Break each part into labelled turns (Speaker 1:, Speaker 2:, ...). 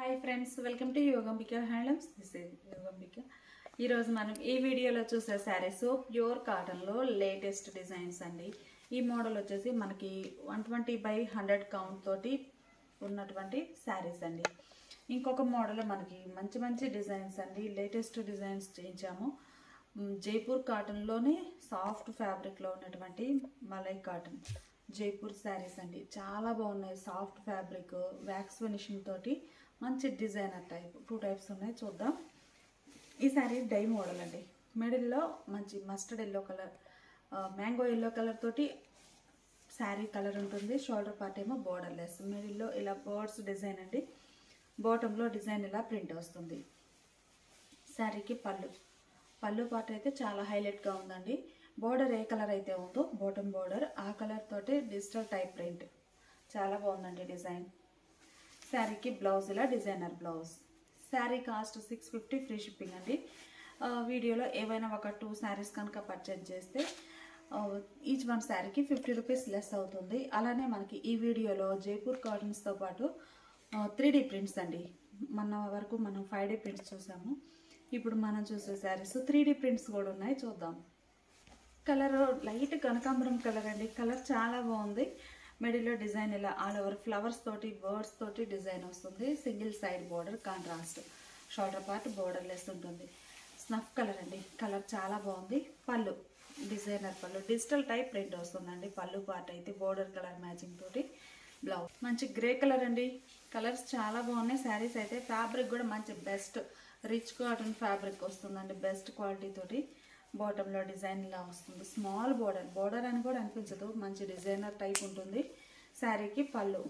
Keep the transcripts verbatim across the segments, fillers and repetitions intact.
Speaker 1: Hi friends, welcome to Yogambika handlooms. This is Yogambika. ఈరోజు మనం ఈ వీడియోలో చూసే శారీస్ ప్యూర్ కాటన్లో లేటెస్ట్ డిజైన్స్ అండి. ఈ మోడల్ వచ్చేసి మనకి one twenty by hundred count తోటి ఉన్నటువంటి శారీస్ అండి. ఇంకొక మోడల్ మనకి మంచి మంచి డిజైన్స్ అండి, లేటెస్ట్ డిజైన్స్ చేయించాము. జైపూర్ కాటన్లోనే సాఫ్ట్ ఫ్యాబ్రిక్లో ఉన్నటువంటి మలై కాటన్ జైపూర్ శారీస్ అండి. చాలా బాగున్నాయి. సాఫ్ట్ ఫ్యాబ్రిక్, వ్యాక్స్ ఫినిషింగ్ తోటి మంచి డిజైనర్ టైప్ టూ టైప్స్ ఉన్నాయి. చూద్దాం. ఈ శారీ డై మోడల్ అండి. మిడిల్లో మంచి mustard yellow colour, mango yellow colour తోటి శారీ కలర్ ఉంటుంది. షోల్డర్ పార్ట్ ఏమో బోర్డర్ లెస్, మిడిల్లో ఇలా బర్డ్స్ డిజైన్ అండి. బాటంలో డిజైన్ ఇలా ప్రింట్ వస్తుంది. శారీకి పళ్ళు పళ్ళు పార్ట్ అయితే చాలా హైలైట్గా ఉందండి. బోర్డర్ ఏ కలర్ అయితే ఉందో బాటమ్ బోర్డర్ ఆ కలర్ తోటి డిజిటల్ టైప్ ప్రింట్ చాలా బాగుందండి డిజైన్. శారీకి బ్లౌజ్ ఇలా designer blouse. Sari cost six fifty free shipping అండి. వీడియోలో ఏవైనా ఒక టూ శారీస్ కనుక పర్చేజ్ చేస్తే ఈచ్ వన్ శారీకి ఫిఫ్టీ రూపీస్ లెస్ అవుతుంది. అలానే మనకి ఈ వీడియోలో జైపూర్ కాటన్స్తో పాటు త్రీ డీ ప్రింట్స్ అండి. మన వరకు మనం ఫైవ్ డీ ప్రింట్స్ చూసాము. ఇప్పుడు మనం చూసే శారీస్ త్రీ డీ ప్రింట్స్ కూడా ఉన్నాయి. చూద్దాం. కలర్ లైట్ కనకాంబరం కలర్ అండి. కలర్ చాలా బాగుంది. మిడిల్లో డిజైన్ ఇలా ఆల్ ఓవర్ ఫ్లవర్స్ తోటి బర్డ్స్ తోటి డిజైన్ వస్తుంది. Single side border contrast, shoulder part borderless ఉంటుంది. స్నఫ్ కలర్ అండి. కలర్ చాలా బాగుంది. పళ్ళు డిజైనర్ పళ్ళు, డిజిటల్ టైప్ ప్రింట్ వస్తుందండి. పళ్ళు పార్ట్ అయితే బోర్డర్ కలర్ మ్యాచింగ్ తోటి బ్లౌజ్. మంచి గ్రే కలర్ అండి. కలర్స్ చాలా బాగున్నాయి. శారీస్ అయితే ఫ్యాబ్రిక్ కూడా మంచి బెస్ట్ రిచ్ కాటన్ ఫ్యాబ్రిక్ వస్తుందండి. బెస్ట్ క్వాలిటీ తోటి బాటంలో డిజైన్ ఇలా వస్తుంది. స్మాల్ బోర్డర్ బోర్డర్ అని కూడా అనిపించదు. మంచి డిజైనర్ టైప్ ఉంటుంది. శారీకి పళ్ళు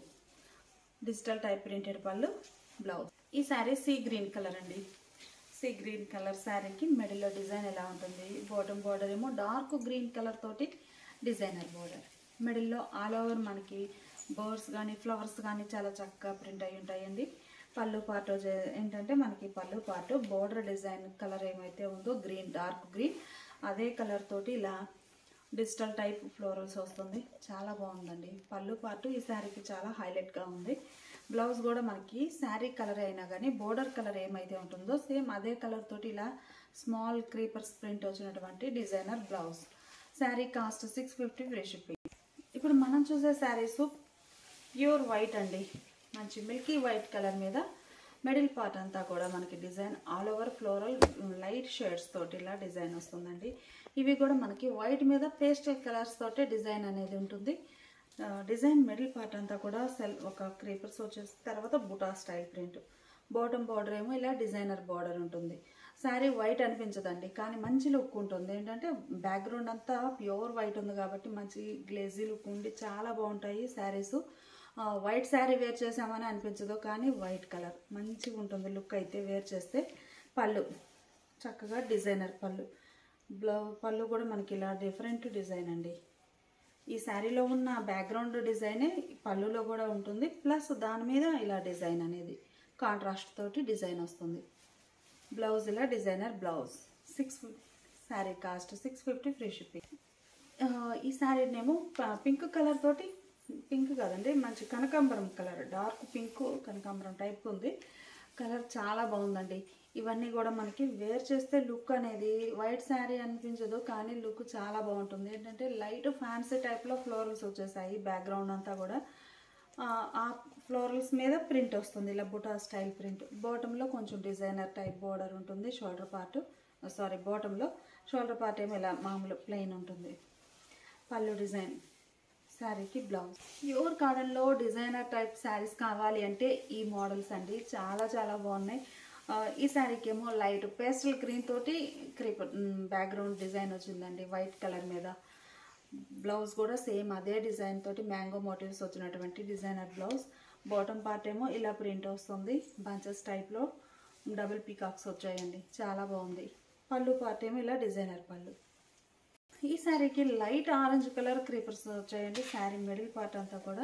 Speaker 1: డిజిటల్ టైప్ ప్రింటెడ్ పళ్ళు, బ్లౌజ్. ఈ శారీ సీ గ్రీన్ కలర్ అండి. సీ గ్రీన్ కలర్ శారీకి మిడిల్లో డిజైన్ ఎలా ఉంటుంది. బాటమ్ బోర్డర్ ఏమో డార్క్ గ్రీన్ కలర్ తోటి డిజైనర్ బోర్డర్. మిడిల్లో ఆల్ ఓవర్ మనకి బర్డ్స్ కానీ ఫ్లవర్స్ కానీ చాలా చక్కగా ప్రింట్ అయి ఉంటాయండి. పళ్ళు పార్ట్ ఏంటంటే మనకి పళ్ళు పార్ట్ బోర్డర్ డిజైన్ కలర్ ఏమైతే ఉందో గ్రీన్, డార్క్ గ్రీన్, అదే కలర్ తోటి ఇలా డిజిటల్ టైప్ ఫ్లోరల్స్ వస్తుంది. చాలా బాగుందండి. పళ్ళు పార్ట్ ఈ శారీకి చాలా హైలైట్గా ఉంది. బ్లౌజ్ కూడా మనకి శారీ కలర్ అయినా కానీ బోర్డర్ కలర్ ఏమైతే ఉంటుందో సేమ్ అదే కలర్ తోటి ఇలా స్మాల్ క్రీపర్స్ ప్రింట్ వచ్చినటువంటి designer blouse. Sari cost six fifty free shipping. ఇప్పుడు మనం చూసే శారీస్ ప్యూర్ వైట్ అండి. మంచి మిల్కీ వైట్ కలర్ మీద మిడిల్ పార్ట్ అంతా కూడా మనకి design all over floral light shades తోటి ఇలా డిజైన్ వస్తుందండి. ఇవి కూడా మనకి వైట్ మీద పేస్టల్ కలర్స్ తోటి డిజైన్ అనేది ఉంటుంది. డిజైన్ మిడిల్ పార్ట్ అంతా కూడా సెల్ ఒక క్రీపర్స్ వచ్చేసి తర్వాత బుటా స్టైల్ ప్రింట్. బాటమ్ బార్డర్ ఏమో ఇలా డిజైనర్ బార్డర్ ఉంటుంది. శారీ వైట్ అనిపించదండి, కానీ మంచి లుక్ ఉంటుంది. ఏంటంటే బ్యాక్గ్రౌండ్ అంతా ప్యూర్ వైట్ ఉంది కాబట్టి మంచి గ్లేజీ లుక్ ఉండి చాలా బాగుంటాయి శారీస్. వైట్ శారీ వేర్ చేసామని అనిపించదు, కానీ వైట్ కలర్ మంచిగా ఉంటుంది లుక్ అయితే వేర్ చేస్తే. పళ్ళు చక్కగా డిజైనర్ పళ్ళు. బ్లౌ పళ్ళు కూడా మనకి ఇలా డిఫరెంట్ డిజైన్ అండి. ఈ శారీలో ఉన్న బ్యాక్గ్రౌండ్ డిజైనే పళ్ళులో కూడా ఉంటుంది. ప్లస్ దాని మీద ఇలా డిజైన్ అనేది కాంట్రాస్ట్ తోటి డిజైన్ వస్తుంది. బ్లౌజ్ ఇలా designer blouse. Six sari cost six fifty free shipping. ఈ శారీనేమో పింక్ కలర్ తోటి, పింక్ కాదండి మంచి కనకాంబరం కలర్, డార్క్ పింక్ కనకాంబరం టైప్ ఉంది. కలర్ చాలా బాగుందండి. ఇవన్నీ కూడా మనకి వేర్ చేస్తే లుక్ అనేది వైట్ శారీ అనిపించదు, కానీ లుక్ చాలా బాగుంటుంది. ఏంటంటే లైట్ ఫ్యాన్సీ టైప్లో ఫ్లోరల్స్ వచ్చేసాయి. బ్యాక్గ్రౌండ్ అంతా కూడా ఆ ఫ్లోరల్స్ మీద ప్రింట్ వస్తుంది ఇలా బుటా స్టైల్ ప్రింట్. బాటంలో కొంచెం డిజైనర్ టైప్ బోర్డర్ ఉంటుంది. షోల్డర్ పార్ట్ సారీ బాటంలో షోల్డర్ పార్ట్ ఏమో ఇలా మామూలు ప్లెయిన్ ఉంటుంది. పళ్ళు డిజైన్. శారీకి బ్లౌజ్. ప్యూర్ కాటన్లో డిజైనర్ టైప్ శారీస్ కావాలి అంటే ఈ మోడల్స్ అండి. చాలా చాలా బాగున్నాయి. ఈ శారీకి ఏమో లైట్ పేస్టల్ గ్రీన్ తోటి క్రీపర్ బ్యాక్గ్రౌండ్ డిజైన్ వచ్చిందండి వైట్ కలర్ మీద. బ్లౌజ్ కూడా సేమ్ అదే డిజైన్ తోటి మ్యాంగో మోటివ్స్ వచ్చినటువంటి డిజైనర్ బ్లౌజ్. బాటమ్ పార్ట్ ఏమో ఇలా ప్రింట్ వస్తుంది. బంచెస్ టైప్లో డబుల్ పీకాక్స్ వచ్చాయండి. చాలా బాగుంది. పళ్ళు పార్ట్ ఏమో ఇలా డిజైనర్ పళ్ళు. ఈ శారీకి లైట్ ఆరెంజ్ కలర్ క్రీపర్స్ వచ్చాయండి. శారీ మిడిల్ పార్ట్ అంతా కూడా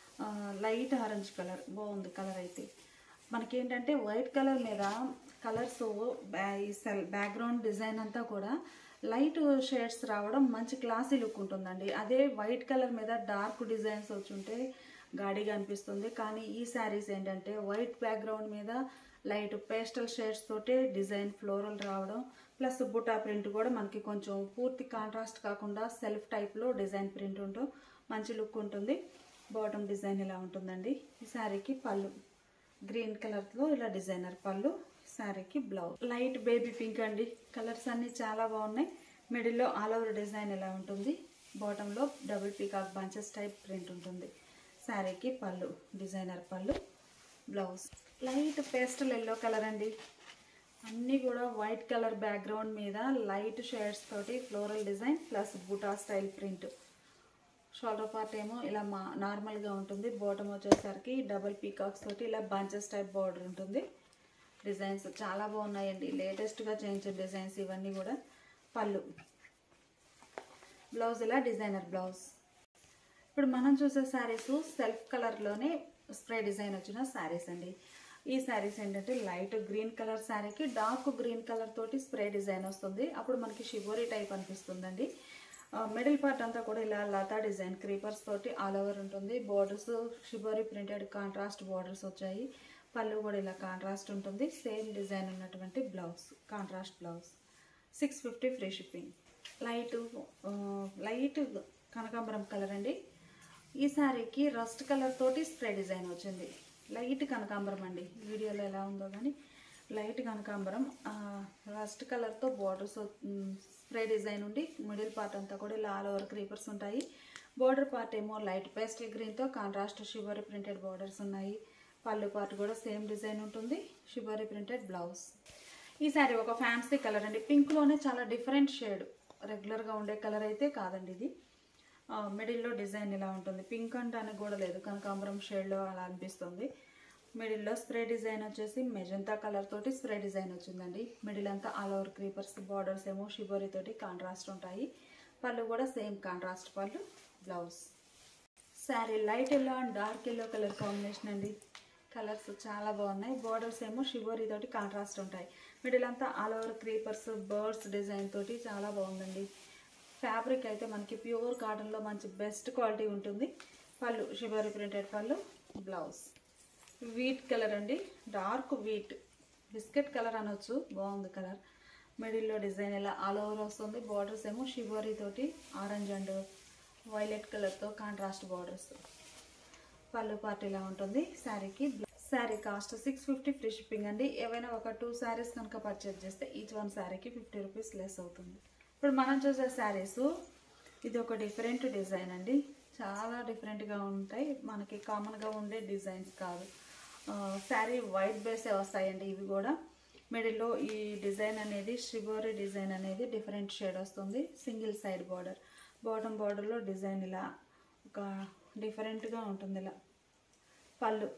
Speaker 1: లైట్ ఆరెంజ్ కలర్ బాగుంది. కలర్ అయితే మనకేంటంటే వైట్ కలర్ మీద కలర్స్ ఈ సెల్ బ్యాక్గ్రౌండ్ డిజైన్ అంతా కూడా లైట్ షేడ్స్ రావడం మంచి క్లాసీ లుక్ ఉంటుందండి. అదే వైట్ కలర్ మీద డార్క్ డిజైన్స్ వచ్చి ఉంటే గాడిగా అనిపిస్తుంది. కానీ ఈ శారీస్ ఏంటంటే వైట్ బ్యాక్గ్రౌండ్ మీద లైట్ పేస్టల్ షేడ్స్ తోటి డిజైన్ ఫ్లోరల్ రావడం, ప్లస్ బుటా ప్రింట్ కూడా మనకి కొంచెం పూర్తి కాంట్రాస్ట్ కాకుండా సెల్ఫ్ టైప్లో డిజైన్ ప్రింట్ ఉంటూ మంచి లుక్ ఉంటుంది. బాటమ్ డిజైన్ ఇలా ఉంటుందండి. ఈ శారీకి పళ్ళు గ్రీన్ కలర్లో ఇలా డిజైనర్ పళ్ళు, శారీకి బ్లౌజ్ లైట్ బేబీ పింక్ అండి. కలర్స్ అన్నీ చాలా బాగున్నాయి. మిడిల్లో ఆల్ ఓవర్ డిజైన్ ఇలా ఉంటుంది. బాటంలో double peacock bunches type print ఉంటుంది. శారీకి పళ్ళు డిజైనర్ పళ్ళు, blouse light pastel yellow colour అండి. అన్నీ కూడా వైట్ కలర్ బ్యాక్గ్రౌండ్ మీద లైట్ షేడ్స్ తోటి ఫ్లోరల్ డిజైన్ ప్లస్ బుటా స్టైల్ ప్రింట్. షోల్డర్ పార్ట్ ఏమో ఇలా మా నార్మల్గా ఉంటుంది. బాటమ్ వచ్చేసరికి డబుల్ పీకాక్స్ తోటి ఇలా బంచెస్ టైప్ బార్డర్ ఉంటుంది. డిజైన్స్ చాలా బాగున్నాయండి. లేటెస్ట్గా చేయించిన డిజైన్స్ ఇవన్నీ కూడా. పళ్ళు బ్లౌజ్ ఇలా డిజైనర్ బ్లౌజ్. ఇప్పుడు మనం చూసే శారీస్ సెల్ఫ్ కలర్లోనే స్ప్రే డిజైన్ వచ్చిన శారీస్ అండి. ఈ శారీస్ ఏంటంటే లైట్ గ్రీన్ కలర్ శారీకి డార్క్ గ్రీన్ కలర్ తోటి స్ప్రే డిజైన్ వస్తుంది. అప్పుడు మనకి షిబోరీ టైప్ అనిపిస్తుందండి. మిడిల్ పార్ట్ అంతా కూడా ఇలా లతా డిజైన్ క్రీపర్స్ తోటి ఆల్ ఓవర్ ఉంటుంది. Borders shibori printed contrast borders వచ్చాయి. పళ్ళు కూడా ఇలా కాంట్రాస్ట్ ఉంటుంది. సేమ్ డిజైన్ ఉన్నటువంటి blouse contrast blouse. Six fifty free shipping. Light light కనకాంబరం కలర్ అండి. ఈ శారీకి రస్ట్ కలర్ తోటి స్ప్రే డిజైన్ వచ్చింది. లైట్ కనకాంబరం అండి. వీడియోలో ఎలా ఉందో కానీ లైట్ కనకాంబరం రస్ట్ కలర్తో బోర్డర్స్ స్ప్రే డిజైన్ ఉండి మిడిల్ పార్ట్ అంతా కూడా ఇలా ఆల్ ఓవర్ క్రీపర్స్ ఉంటాయి. బోర్డర్ పార్ట్ ఏమో లైట్ పేస్టల్ గ్రీన్తో కాంట్రాస్ట్ షిబోరీ ప్రింటెడ్ బోర్డర్స్ ఉన్నాయి. పళ్ళు పార్ట్ కూడా సేమ్ డిజైన్ ఉంటుంది. Shibori printed blouse. ఈ శారీ ఒక ఫ్యాన్సీ కలర్ అండి. పింక్లోనే చాలా డిఫరెంట్ షేడ్. రెగ్యులర్గా ఉండే కలర్ అయితే కాదండి ఇది. మిడిల్లో డిజైన్ ఇలా ఉంటుంది. పింక్ అంటానికి కూడా లేదు, కనకాంబరం షేడ్లో అలా అనిపిస్తుంది. మిడిల్లో స్ప్రే డిజైన్ వచ్చేసి మెజంతా కలర్ తోటి స్ప్రే డిజైన్ వచ్చిందండి. మిడిల్ అంతా ఆల్ ఓవర్ క్రీపర్స్ బార్డర్స్ ఏమో షిబోరీ తోటి కాంట్రాస్ట్ ఉంటాయి. పళ్ళు కూడా సేమ్ కాంట్రాస్ట్ పళ్ళు, blouse. Sari light yellow and dark yellow colour combination అండి. కలర్స్ చాలా బాగున్నాయి. బార్డర్స్ ఏమో షిబోరీ తోటి కాంట్రాస్ట్ ఉంటాయి. మిడిల్ అంతా all over creepers birds design తోటి చాలా బాగుందండి. ఫ్యాబ్రిక్ అయితే మనకి ప్యూర్ కాటన్లో మంచి బెస్ట్ క్వాలిటీ ఉంటుంది. పళ్ళు షిబోరీ ప్రింటెడ్ పళ్ళు, బ్లౌజ్. వీట్ కలర్ అండి. డార్క్ వీట్ బిస్కెట్ కలర్ అనొచ్చు. బాగుంది కలర్. మిడిల్లో డిజైన్ ఇలా ఆల్ ఓవర్ వస్తుంది. బార్డర్స్ ఏమో షిబోరీ తోటి ఆరెంజ్ అండ్ వైలెట్ కలర్తో కాంట్రాస్ట్ బార్డర్స్. పళ్ళు పార్ట్ ఇలా ఉంటుంది. శారీకి sari cost six fifty free shipping అండి. ఏవైనా ఒక టూ శారీస్ కనుక పర్చేజ్ చేస్తే ఈచ్ వన్ శారీకి ఫిఫ్టీ రూపీస్ లెస్ అవుతుంది. ఇప్పుడు మనం చూసే శారీస్ ఇది ఒక డిఫరెంట్ డిజైన్ అండి. చాలా డిఫరెంట్గా ఉంటాయి. మనకి కామన్గా ఉండే డిజైన్స్ కాదు. శారీ వైట్ బేసే వస్తాయండి. ఇవి కూడా మిడిల్లో ఈ డిజైన్ అనేది షిబోరీ డిజైన్ అనేది డిఫరెంట్ షేడ్ వస్తుంది. Single side border. బాటమ్ బార్డర్లో డిజైన్ ఇలా ఒక డిఫరెంట్గా ఉంటుంది. ఇలా పళ్ళు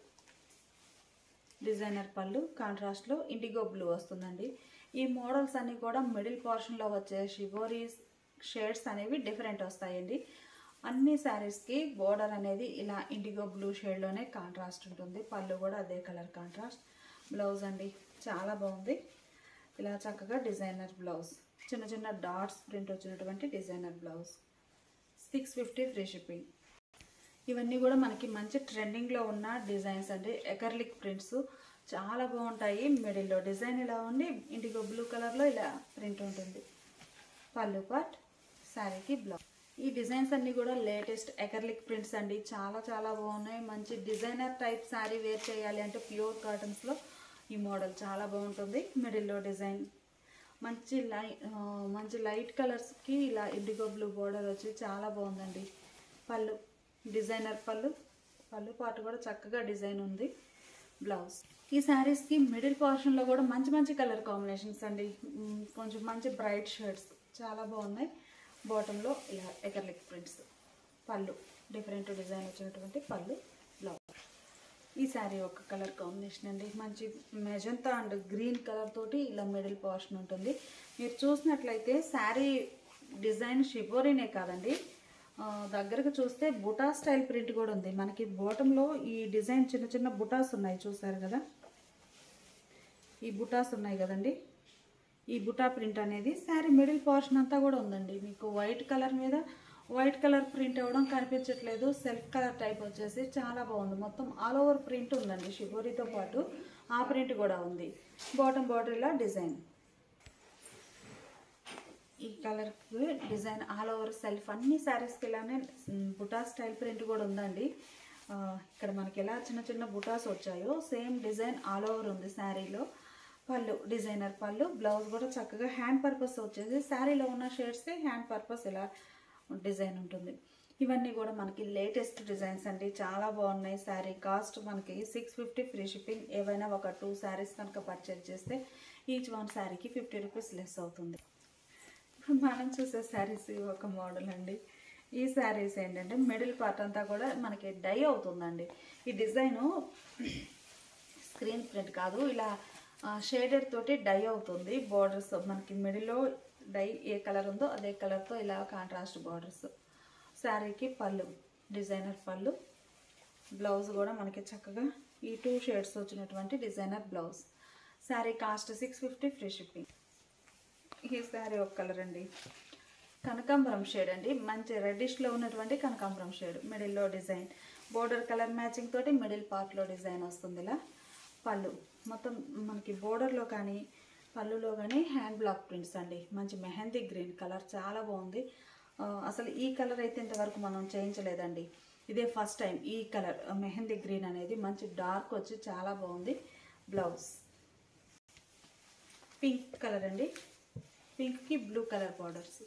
Speaker 1: డిజైనర్ పళ్ళు కాంట్రాస్ట్లో ఇండిగో బ్లూ వస్తుందండి. ఈ మోడల్స్ అన్నీ కూడా మిడిల్ పోర్షన్లో వచ్చే షిబోరీ షేడ్స్ అనేవి డిఫరెంట్ వస్తాయండి. అన్ని శారీస్కి బోర్డర్ అనేది ఇలా ఇండిగో బ్లూ షేడ్లోనే కాంట్రాస్ట్ ఉంటుంది. పళ్ళు కూడా అదే కలర్ కాంట్రాస్ట్. బ్లౌజ్ అండి చాలా బాగుంది. ఇలా చక్కగా డిజైనర్ బ్లౌజ్, చిన్న చిన్న డాట్స్ ప్రింట్ వచ్చినటువంటి designer blouse. Six fifty free shipping. ఇవన్నీ కూడా మనకి మంచి ట్రెండింగ్లో ఉన్న డిజైన్స్ అండి. ఎకర్లిక్ ప్రింట్స్ చాలా బాగుంటాయి. మిడిల్లో డిజైన్ ఇలా ఉండి ఇండిగో బ్లూ కలర్లో ఇలా ప్రింట్ ఉంటుంది. పళ్ళు పార్ట్, శారీకి బ్లౌజ్. ఈ డిజైన్స్ అన్నీ కూడా లేటెస్ట్ ఎకర్లిక్ ప్రింట్స్ అండి. చాలా చాలా బాగున్నాయి. మంచి డిజైనర్ టైప్ శారీ వేర్ చేయాలి అంటే ప్యూర్ కాటన్స్లో ఈ మోడల్ చాలా బాగుంటుంది. మిడిల్లో డిజైన్ మంచి లై మంచి లైట్ కలర్స్కి ఇలా ఇండిగో బ్లూ బోర్డర్ వచ్చి చాలా బాగుందండి. పళ్ళు డిజైనర్ పళ్ళు, పళ్ళు పార్ట్ కూడా చక్కగా డిజైన్ ఉంది. బ్లౌజ్. ఈ శారీస్కి మిడిల్ పోర్షన్లో కూడా మంచి మంచి కలర్ కాంబినేషన్స్ అండి. కొంచెం మంచి బ్రైట్ షేడ్స్ చాలా బాగున్నాయి. బాటంలో ఇలా ఎకర్లిక్ ప్రింట్స్. పళ్ళు డిఫరెంట్ డిజైన్ వచ్చినటువంటి పళ్ళు, బ్లౌజ్. ఈ శారీ ఒక కలర్ కాంబినేషన్ అండి. మంచి మెజంతా అండ్ గ్రీన్ కలర్ తోటి ఇలా మిడిల్ పోర్షన్ ఉంటుంది. మీరు చూసినట్లయితే శారీ డిజైన్ షిబోరీనే కాదండి, దగ్గరకు చూస్తే బుటా స్టైల్ ప్రింట్ కూడా ఉంది. మనకి బాటంలో ఈ డిజైన్ చిన్న చిన్న బుటాస్ ఉన్నాయి, చూసారు కదా. ఈ బుటాస్ ఉన్నాయి కదండి. ఈ బుటా ప్రింట్ అనేది శారీ మిడిల్ పోర్షన్ అంతా కూడా ఉందండి. మీకు వైట్ కలర్ మీద వైట్ కలర్ ప్రింట్ అవ్వడం కనిపించట్లేదు. సెల్ఫ్ కలర్ టైప్ వచ్చేసి చాలా బాగుంది. మొత్తం ఆల్ ఓవర్ ప్రింట్ ఉందండి. షిబోరితో పాటు ఆ ప్రింట్ కూడా ఉంది. బాటమ్ బార్డర్ ఇలా డిజైన్, ఈ colour design all over self అన్ని శారీస్కి ఇలానే బుటా స్టైల్ ప్రింట్ కూడా ఉందండి. ఇక్కడ మనకి ఎలా చిన్న చిన్న బుటాస్ వచ్చాయో సేమ్ డిజైన్ ఆల్ ఓవర్ ఉంది శారీలో. పళ్ళు డిజైనర్ పళ్ళు, బ్లౌజ్ కూడా చక్కగా హ్యాండ్ పర్పస్ వచ్చేసి శారీలో ఉన్న షేడ్స్కి హ్యాండ్ పర్పస్ ఇలా డిజైన్ ఉంటుంది. ఇవన్నీ కూడా మనకి లేటెస్ట్ డిజైన్స్ అండి, చాలా బాగున్నాయి. శారీ కాస్ట్ మనకి సిక్స్ ఫిఫ్టీ ఫ్రీ షిప్పింగ్. ఏవైనా ఒక టూ శారీస్ కనుక పర్చేజ్ చేస్తే ఈచ్ వన్ శారీకి ఫిఫ్టీ రూపీస్ లెస్ అవుతుంది. ఇప్పుడు మనం చూసే శారీస్ ఒక మోడల్ అండి. ఈ శారీస్ ఏంటంటే మిడిల్ పార్ట్ అంతా కూడా మనకి డై అవుతుందండి. ఈ డిజైను స్క్రీన్ ప్రింట్ కాదు, ఇలా షేడెడ్ తోటి డై అవుతుంది. బార్డర్స్ మనకి మిడిల్లో డై ఏ కలర్ ఉందో అదే కలర్తో ఇలా కాంట్రాస్ట్ బార్డర్స్. శారీకి పళ్ళు డిజైనర్ పళ్ళు, బ్లౌజ్ కూడా మనకి చక్కగా ఈ టూ షేడ్స్ వచ్చినటువంటి designer blouse. Sari cost six fifty free shipping. ఈ శారీ ఒక కలర్ అండి, కనకాంబరం షేడ్ అండి, మంచి రెడ్డిష్లో ఉన్నటువంటి కనకాంబరం షేడ్. మిడిల్లో డిజైన్ బోర్డర్ కలర్ మ్యాచింగ్ తోటి మిడిల్ పార్ట్లో డిజైన్ వస్తుంది. ఇలా పళ్ళు మొత్తం మనకి బోర్డర్లో కానీ పళ్ళులో కానీ హ్యాండ్ బ్లాక్ ప్రింట్స్ అండి. మంచి మెహందీ గ్రీన్ కలర్ చాలా బాగుంది. అసలు ఈ కలర్ అయితే ఇంతవరకు మనం చేయించలేదండి, ఇదే ఫస్ట్ టైం. ఈ కలర్ మెహందీ గ్రీన్ అనేది మంచి డార్క్ వచ్చి చాలా బాగుంది. బ్లౌజ్ పింక్ కలర్ అండి, పింక్కి బ్లూ కలర్ బార్డర్స్.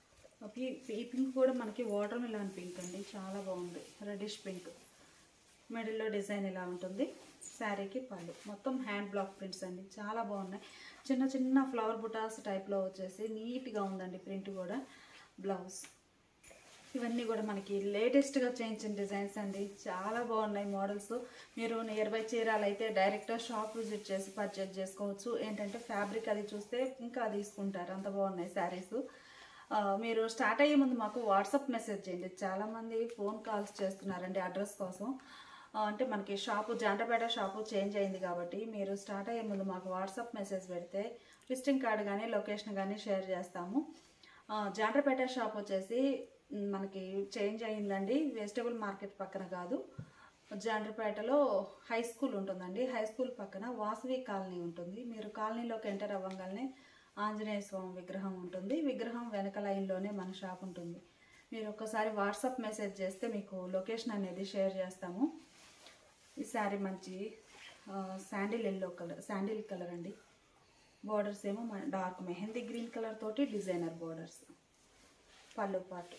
Speaker 1: ఈ పింక్ కూడా మనకి వాటర్ మిలాన్ పింక్ అండి, చాలా బాగుంది. రెడ్డిష్ పింక్, మిడిల్లో డిజైన్ ఇలా ఉంటుంది. శారీకి పళ్ళు మొత్తం హ్యాండ్ బ్లాక్ ప్రింట్స్ అండి, చాలా బాగున్నాయి. చిన్న చిన్న ఫ్లవర్ బుటాస్ టైప్లో వచ్చేసి నీట్గా ఉందండి ప్రింట్ కూడా. బ్లౌజ్ ఇవన్నీ కూడా మనకి లేటెస్ట్గా చేయించిన డిజైన్స్ అండి, చాలా బాగున్నాయి మోడల్స్. మీరు నియర్ బై చీరాలు అయితే డైరెక్ట్గా షాప్ విజిట్ చేసి పర్చేజ్ చేసుకోవచ్చు. ఏంటంటే ఫ్యాబ్రిక్ అది చూస్తే ఇంకా తీసుకుంటారు, అంత బాగున్నాయి శారీస్. మీరు స్టార్ట్ అయ్యే ముందు మాకు వాట్సాప్ మెసేజ్ చేయండి. చాలామంది ఫోన్ కాల్స్ చేస్తున్నారండి అడ్రస్ కోసం. అంటే మనకి షాపు జాండ్రపేట షాపు చేంజ్ అయింది కాబట్టి మీరు స్టార్ట్ అయ్యే ముందు మాకు వాట్సాప్ మెసేజ్ పెడితే విజిటింగ్ కార్డ్ కానీ లొకేషన్ కానీ షేర్ చేస్తాము. జాండ్రపేట షాప్ వచ్చేసి మనకి చేంజ్ అయిందండి, వెజిటబుల్ మార్కెట్ పక్కన కాదు. జాండ్రపేటలో హై స్కూల్ ఉంటుందండి, హై స్కూల్ పక్కన వాసవి కాలనీ ఉంటుంది. మీరు కాలనీలోకి ఎంటర్ అవ్వగానే ఆంజనేయ స్వామి విగ్రహం ఉంటుంది. విగ్రహం వెనక లైన్లోనే మన షాప్ ఉంటుంది. మీరు ఒక్కసారి వాట్సాప్ మెసేజ్ చేస్తే మీకు లొకేషన్ అనేది షేర్ చేస్తాము. ఈ శారీ మంచి sandal yellow colour, sandal colour అండి. బార్డర్స్ ఏమో డార్క్ మెహందీ గ్రీన్ కలర్ తోటి డిజైనర్ బార్డర్స్. పళ్ళు పాటు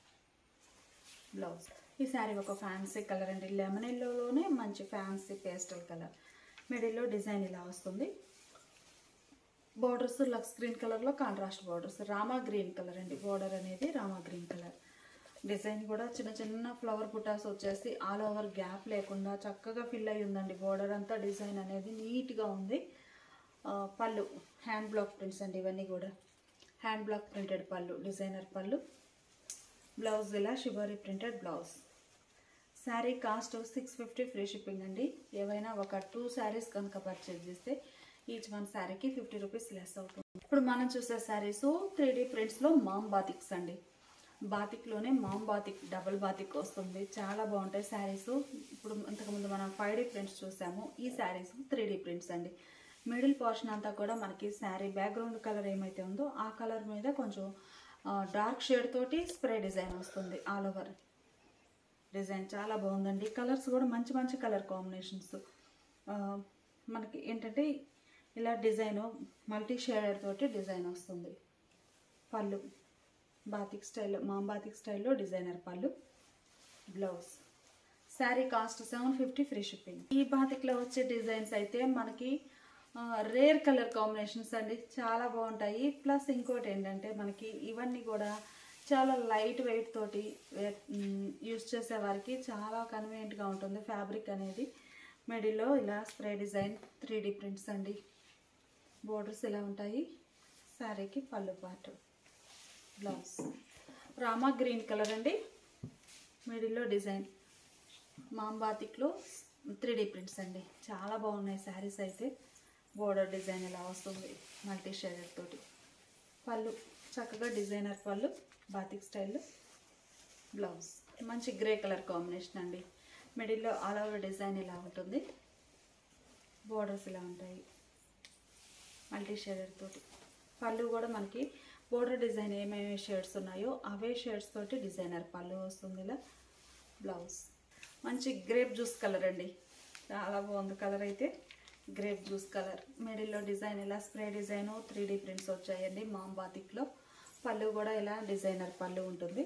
Speaker 1: బ్లౌజ్. ఈ శారీ ఒక ఫ్యాన్సీ కలర్ అండి, లెమన్ ఎల్లోలోనే మంచి ఫ్యాన్సీ పేస్టల్ కలర్. మిడిల్లో డిజైన్ ఇలా వస్తుంది. బార్డర్స్ లక్స్ గ్రీన్ కలర్లో contrast borders. Rama green colour అండి, బార్డర్ అనేది రామా గ్రీన్ కలర్. డిజైన్ కూడా చిన్న చిన్న ఫ్లవర్ బుటాస్ వచ్చేసి ఆల్ ఓవర్ గ్యాప్ లేకుండా చక్కగా ఫిల్ అయి ఉందండి. బార్డర్ అంతా డిజైన్ అనేది నీట్గా ఉంది. పళ్ళు హ్యాండ్ బ్లాక్ ప్రింట్స్ అండి, ఇవన్నీ కూడా హ్యాండ్ బ్లాక్ ప్రింటెడ్ పళ్ళు, డిజైనర్ పళ్ళు. బ్లౌజ్ ఇలా shibori printed blouse. Sari cost six fifty free shipping అండి. ఏవైనా ఒక టూ శారీస్ కనుక పర్చేజ్ చేస్తే ఈచ్ వన్ శారీకి ఫిఫ్టీ రూపీస్ లెస్ అవుతుంది. ఇప్పుడు మనం చూసే శారీస్ త్రీ డీ ప్రింట్స్లో మామ్ బాతిక్స్ అండి. బాతిక్లోనే మామ్ బాతిక్ డబుల్ బాతిక్ వస్తుంది, చాలా బాగుంటాయి శారీస్. ఇప్పుడు ఇంతకుముందు మనం ఫైవ్ డీ ప్రింట్స్ చూసాము, ఈ శారీస్ త్రీ డీ ప్రింట్స్ అండి. మిడిల్ పోర్షన్ అంతా కూడా మనకి శారీ బ్యాక్గ్రౌండ్ కలర్ ఏమైతే ఉందో ఆ కలర్ మీద కొంచెం డార్క్ షేడ్ తోటి స్ప్రే డిజైన్ వస్తుంది. ఆల్ ఓవర్ డిజైన్ చాలా బాగుందండి. కలర్స్ కూడా మంచి మంచి కలర్ కాంబినేషన్స్. మనకి ఏంటంటే ఇలా డిజైన్ మల్టీ షేడెడ్ తోటి డిజైన్ వస్తుంది. పళ్ళు బాతిక్ స్టైల్లో, మామ్ బాతిక్ స్టైల్లో డిజైనర్ పళ్ళు. Blouse. Sari cost seven fifty free shipping. ఈ బాతిక్లో వచ్చే డిజైన్స్ అయితే మనకి రేర్ కలర్ కాంబినేషన్స్ అండి, చాలా బాగుంటాయి. ప్లస్ ఇంకోటి ఏంటంటే మనకి ఇవన్నీ కూడా చాలా లైట్ వెయిట్ తోటి యూజ్ చేసే వారికి చాలా కన్వీనియంట్గా ఉంటుంది ఫ్యాబ్రిక్ అనేది. మిడిల్లో ఇలా spray design three D prints అండి. బోర్డర్స్ ఇలా ఉంటాయి. శారీకి పళ్ళు పాటు. బ్లౌజ్ రామా గ్రీన్ కలర్ అండి, మిడిల్లో డిజైన్. మామ్ బాతిక్లో త్రీ డీ ప్రింట్స్ అండి, చాలా బాగున్నాయి శారీస్ అయితే. బోర్డర్ డిజైన్ ఇలా వస్తుంది మల్టీ షేడెడ్ తోటి. పళ్ళు చక్కగా డిజైనర్ పళ్ళు బాతిక్ స్టైల్లో. బ్లౌజ్ మంచి గ్రే కలర్ కాంబినేషన్ అండి. మిడిల్లో ఆల్ ఓవర్ డిజైన్ ఇలా ఉంటుంది, బోర్డర్స్ ఇలా ఉంటాయి మల్టీ షేడెడ్ తోటి. పళ్ళు కూడా మనకి బోర్డర్ డిజైన్ ఏమేమి షేడ్స్ ఉన్నాయో అవే షేడ్స్ తోటి డిజైనర్ పళ్ళు వస్తుంది ఇలా. బ్లౌజ్ మంచి గ్రేప్ జ్యూస్ కలర్ అండి, చాలా బాగుంది కలర్ అయితే. గ్రేప్ జ్యూస్ కలర్, మిడిల్లో డిజైన్ ఇలా spray design three D prints వచ్చాయండి మామ్ బాతిక్లో. పళ్ళు కూడా ఇలా డిజైనర్ పళ్ళు ఉంటుంది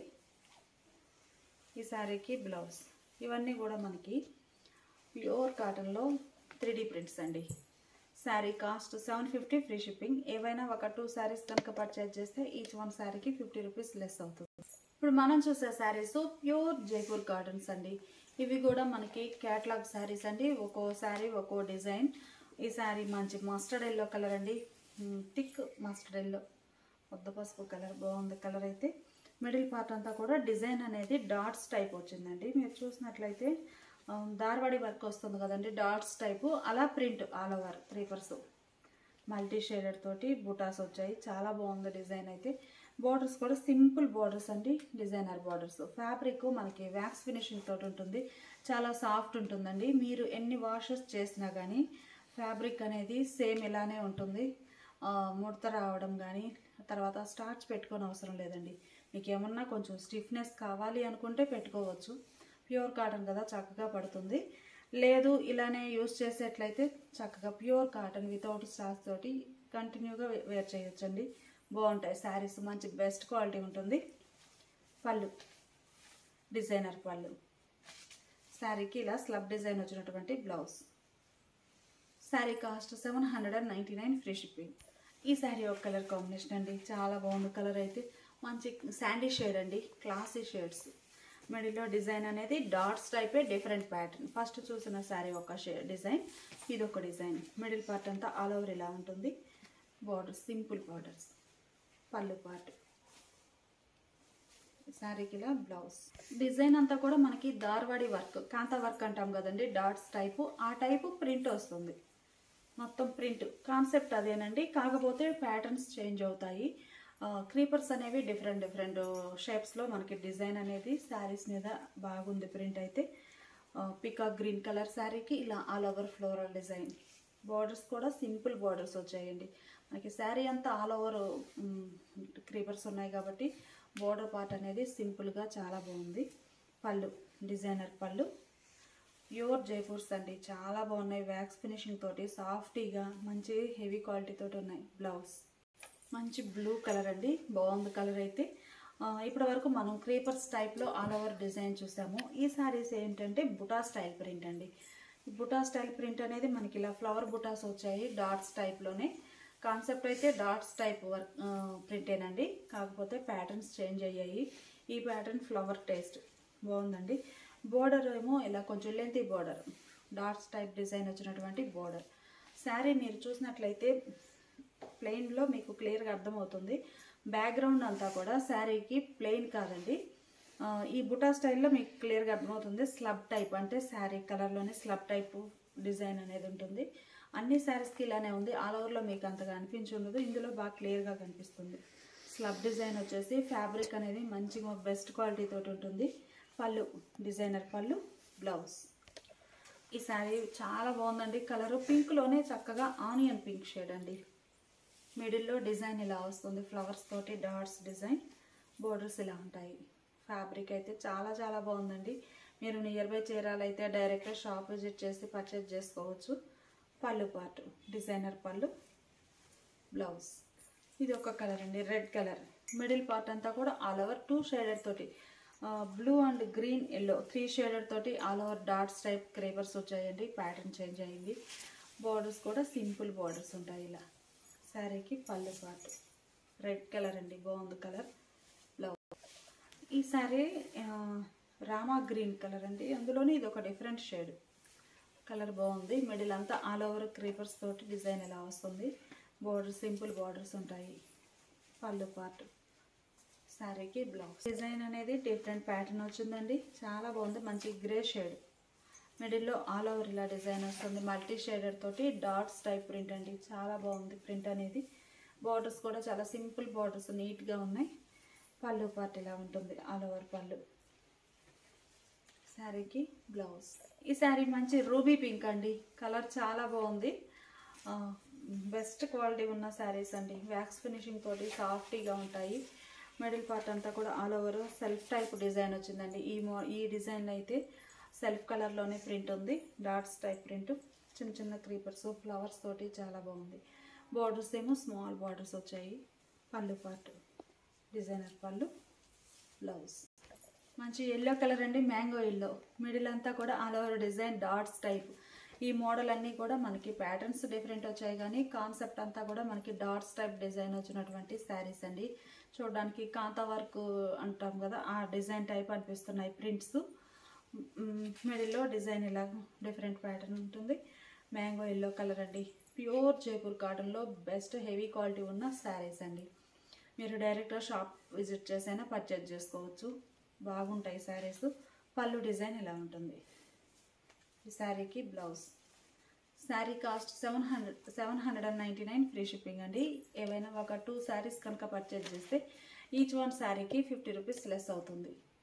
Speaker 1: ఈ శారీకి. బ్లౌజ్ ఇవన్నీ కూడా మనకి ప్యూర్ కాటన్లో త్రీ డీ ప్రింట్స్ అండి. Sari cost seven fifty free shipping. ఏవైనా ఒక టూ శారీస్ కనుక పర్చేజ్ చేస్తే ఈచ్ వన్ శారీకి ఫిఫ్టీ రూపీస్ లెస్ అవుతుంది. ఇప్పుడు మనం చూసే శారీస్ ప్యూర్ జైపూర్ కాటన్స్ అండి. ఇవి కూడా మనకి క్యాటలాగ్ శారీస్ అండి, ఒక్కో శారీ ఒక్కో డిజైన్. ఈ శారీ మంచి మస్టర్డ్ ఎల్లో కలర్ అండి, థిక్ మస్టర్డ్ ఎల్లో, వద్ద పసుపు కలర్, బాగుంది కలర్ అయితే. మిడిల్ పార్ట్ అంతా కూడా డిజైన్ అనేది డాట్స్ టైప్ వచ్చిందండి. మీరు చూసినట్లయితే దార్వాడి వర్క్ వస్తుంది కదండి, డాట్స్ టైపు, అలా ప్రింట్ ఆల్ ఓవర్ త్రీ పర్స్ మల్టీ షేడెడ్ తోటి బుటాస్ వచ్చాయి. చాలా బాగుంది డిజైన్ అయితే. బోర్డర్స్ కూడా సింపుల్ బోర్డర్స్ అండి, డిజైనర్ బోర్డర్స్. ఫ్యాబ్రిక్ మనకి వ్యాక్స్ ఫినిషింగ్ తోటి ఉంటుంది, చాలా సాఫ్ట్ ఉంటుందండి. మీరు ఎన్ని వాషెస్ చేసినా కానీ ఫ్యాబ్రిక్ అనేది సేమ్ ఇలానే ఉంటుంది. ముడత రావడం కానీ తర్వాత స్టార్చ్ పెట్టుకోని అవసరం లేదండి. మీకు ఏమన్నా కొంచెం స్టిఫ్నెస్ కావాలి అనుకుంటే పెట్టుకోవచ్చు, ప్యూర్ కాటన్ కదా చక్కగా పడుతుంది. లేదు ఇలానే యూస్ చేసేట్లయితే చక్కగా ప్యూర్ కాటన్ వితౌట్ స్టార్చ్ తోటి కంటిన్యూగా వేర్ చేయొచ్చండి, బాగుంటాయి శారీస్, మంచి బెస్ట్ క్వాలిటీ ఉంటుంది. పళ్ళు డిజైనర్ పళ్ళు, శారీకి ఇలా స్లబ్ డిజైన్ వచ్చినటువంటి blouse. Sari cost seven hundred and ninety nine free shipping. ఈ శారీ ఒక కలర్ కాంబినేషన్ అండి, చాలా బాగుంది కలర్ అయితే. మంచి శాండీ షేడ్ అండి, క్లాసీ షేడ్స్. మిడిల్లో డిజైన్ అనేది డాట్స్ టైపే, డిఫరెంట్ ప్యాటర్న్. ఫస్ట్ చూసిన శారీ ఒక షేడ్ డిజైన్, ఇది ఒక డిజైన్. మిడిల్ పార్ట్ అంతా ఆల్ ఓవర్ ఇలా ఉంటుంది, బార్డర్స్ సింపుల్ బార్డర్స్. పళ్ళు పార్ట్ శారీకి ఇలా బ్లౌజ్. డిజైన్ అంతా కూడా మనకి దార్వాడి వర్క్, కాంతా వర్క్ అంటాం కదండి, డాట్స్ టైపు, ఆ టైపు ప్రింట్ వస్తుంది. మొత్తం ప్రింట్ కాన్సెప్ట్ అదేనండి, కాకపోతే ప్యాటర్న్స్ చేంజ్ అవుతాయి. క్రీపర్స్ అనేవి డిఫరెంట్ డిఫరెంట్ షేప్స్లో మనకి డిజైన్ అనేది శారీస్ మీద బాగుంది ప్రింట్ అయితే. పికాక్ గ్రీన్ కలర్ శారీకి ఇలా all over floral design. Borders కూడా సింపుల్ బార్డర్స్ వచ్చాయండి మనకి. శారీ అంతా ఆల్ ఓవర్ క్రీపర్స్ ఉన్నాయి కాబట్టి బార్డర్ పార్ట్ అనేది సింపుల్గా చాలా బాగుంది. పళ్ళు డిజైనర్ పళ్ళు, ప్యూర్ జైపూర్స్ అండి, చాలా బాగున్నాయి. వ్యాక్స్ ఫినిషింగ్ తోటి సాఫ్టీగా మంచి హెవీ క్వాలిటీ తోటి ఉన్నాయి. బ్లౌజ్ మంచి బ్లూ కలర్ అండి, బాగుంది కలర్ అయితే. ఇప్పటి వరకు మనం క్రీపర్స్ టైప్లో ఆల్ ఓవర్ డిజైన్ చూసాము. ఈ శారీస్ ఏంటంటే బుటా స్టైల్ ప్రింట్ అండి. బుటా స్టైల్ ప్రింట్ అనేది మనకి ఇలా ఫ్లవర్ బుటాస్ వచ్చాయి డాట్స్ టైప్లోనే. కాన్సెప్ట్ అయితే డాట్స్ టైప్ వర్క్ ప్రింటేనండి, కాకపోతే ప్యాటర్న్స్ చేంజ్ అయ్యాయి. ఈ ప్యాటర్న్ ఫ్లవర్ టేస్ట్ బాగుందండి. బోర్డర్ ఏమో ఇలా కొంచెం lengthy border, dots type design వచ్చినటువంటి బోర్డర్. శారీ మీరు చూసినట్లయితే ప్లెయిన్లో మీకు క్లియర్గా అర్థమవుతుంది. బ్యాక్గ్రౌండ్ అంతా కూడా శారీకి ప్లెయిన్ కాదండి, ఈ బుటా స్టైల్లో మీకు క్లియర్గా అర్థమవుతుంది. స్లబ్ టైప్ అంటే శారీ కలర్లోనే స్లబ్ టైప్ డిజైన్ అనేది ఉంటుంది. అన్ని శారీస్కి ఇలానే ఉంది, ఆల్ ఓవర్లో మీకు అంతగా అనిపించి ఉండదు, ఇందులో బాగా క్లియర్గా కనిపిస్తుంది. స్లబ్ డిజైన్ వచ్చేసి ఫ్యాబ్రిక్ అనేది మంచిగా బెస్ట్ క్వాలిటీ తోటి ఉంటుంది. పళ్ళు డిజైనర్ పళ్ళు, బ్లౌజ్. ఈ శారీ చాలా బాగుందండి, కలరు పింక్లోనే చక్కగా ఆనియన్ పింక్ షేడ్ అండి. మిడిల్లో డిజైన్ ఇలా వస్తుంది, ఫ్లవర్స్ తోటి డాట్స్ డిజైన్, బోర్డర్స్ ఇలా ఉంటాయి. ఫ్యాబ్రిక్ అయితే చాలా చాలా బాగుందండి. మీరు నియర్ బై చీరాలైతే డైరెక్ట్గా షాప్ విజిట్ చేసి పర్చేజ్ చేసుకోవచ్చు. పళ్ళు పార్ట్ డిజైనర్ పళ్ళు, బ్లౌజ్. ఇది ఒక కలర్ అండి, రెడ్ కలర్. మిడిల్ పార్ట్ అంతా కూడా ఆల్ ఓవర్ టూ షేడెడ్ తోటి, blue and green yellow three shaded తోటి all over dots type creepers వచ్చాయండి. ప్యాటర్న్ చేంజ్ అయింది. బోర్డర్స్ కూడా సింపుల్ బోర్డర్స్ ఉంటాయి ఇలా. శారీకి పళ్ళు పార్ట్ రెడ్ కలర్ అండి, బాగుంది కలర్. బ్లౌజ్. ఈ శారీ రామా గ్రీన్ కలర్ అండి, అందులోనే ఇది ఒక డిఫరెంట్ షేడ్ కలర్, బాగుంది. మిడిల్ అంతా ఆల్ ఓవర్ క్రీపర్స్ తోటి డిజైన్ ఇలా వస్తుంది. బోర్డర్ సింపుల్ బోర్డర్స్ ఉంటాయి. పళ్ళు పార్ట్ శారీకి బ్లౌజ్. డిజైన్ అనేది డిఫరెంట్ ప్యాటర్న్ వచ్చిందండి, చాలా బాగుంది. మంచి గ్రే షేడ్, మిడిల్లో ఆల్ ఓవర్ ఇలా డిజైన్ వస్తుంది. మల్టీ షేడెడ్ తోటి డాట్స్ టైప్ ప్రింట్ అండి, చాలా బాగుంది ప్రింట్ అనేది. బార్డర్స్ కూడా చాలా సింపుల్ బార్డర్స్ నీట్గా ఉన్నాయి. పళ్ళు పార్ట్ ఇలా ఉంటుంది, ఆల్ ఓవర్ పళ్ళు. శారీకి బ్లౌజ్. ఈ శారీ మంచి రూబీ పింక్ అండి, కలర్ చాలా బాగుంది. బెస్ట్ క్వాలిటీ ఉన్న శారీస్ అండి, వ్యాక్స్ ఫినిషింగ్ తోటి సాఫ్టీగా ఉంటాయి. మిడిల్ పార్ట్ అంతా కూడా all over self type design వచ్చిందండి. ఈ మో ఈ డిజైన్లో అయితే సెల్ఫ్ కలర్లోనే ప్రింట్ ఉంది, డాట్స్ టైప్ ప్రింట్, చిన్న చిన్న క్రీపర్స్ ఫ్లవర్స్ తోటి చాలా బాగుంది. బార్డర్స్ ఏమో స్మాల్ బార్డర్స్ వచ్చాయి. పళ్ళు పార్ట్ డిజైనర్ పళ్ళు, బ్లౌజ్ మంచి ఎల్లో కలర్ అండి, మ్యాంగో ఎల్లో. మిడిల్ అంతా కూడా all over design dots type. ఈ మోడల్ అన్నీ కూడా మనకి ప్యాటర్న్స్ డిఫరెంట్ వచ్చాయి కానీ కాన్సెప్ట్ అంతా కూడా మనకి డాట్స్ టైప్ డిజైన్ వచ్చినటువంటి శారీస్ అండి. చూడడానికి కాంతా వర్క్ అంటాం కదా, ఆ డిజైన్ టైప్ అనిపిస్తున్నాయి ప్రింట్స్. మిడిల్లో డిజైన్ ఇలా డిఫరెంట్ ప్యాటర్న్ ఉంటుంది. మ్యాంగో ఎల్లో కలర్ అండి, ప్యూర్ జైపూర్ కాటన్లో బెస్ట్ హెవీ క్వాలిటీ ఉన్న శారీస్ అండి. మీరు డైరెక్ట్గా షాప్ విజిట్ చేసైనా పర్చేజ్ చేసుకోవచ్చు, బాగుంటాయి శారీస్. పళ్ళు డిజైన్ ఇలా ఉంటుంది. ఈ శారీకి blouse. Sari cost seven hundred seven hundred and ninety nine free shipping అండి. ఏవైనా ఒక టూ శారీస్ కనుక పర్చేజ్ చేస్తే ఈచ్ వన్ శారీకి ఫిఫ్టీ రూపీస్ లెస్ అవుతుంది.